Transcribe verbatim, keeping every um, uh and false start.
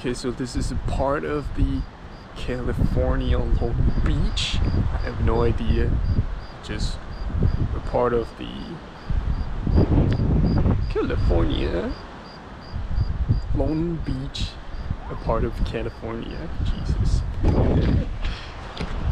Okay, so this is a part of the California Long Beach. I have no idea. Just a part of the California Long Beach. A part of California. Jesus.